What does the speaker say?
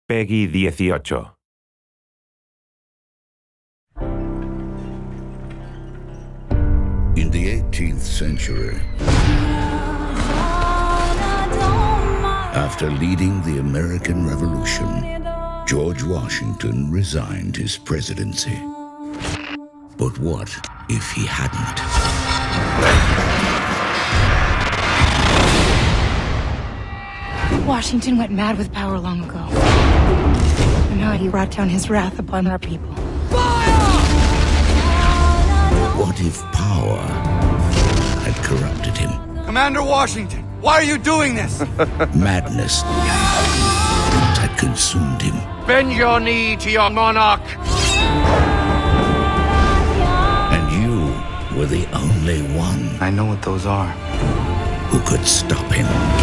Peggy 18. In the 18th century, after leading the American Revolution, George Washington resigned his presidency. But what if he hadn't? Washington went mad with power long ago. And now he brought down his wrath upon our people. What if power had corrupted him? Commander Washington, why are you doing this? Madness had consumed him. Bend your knee to your monarch. And you were the only one I know what those are. who could stop him.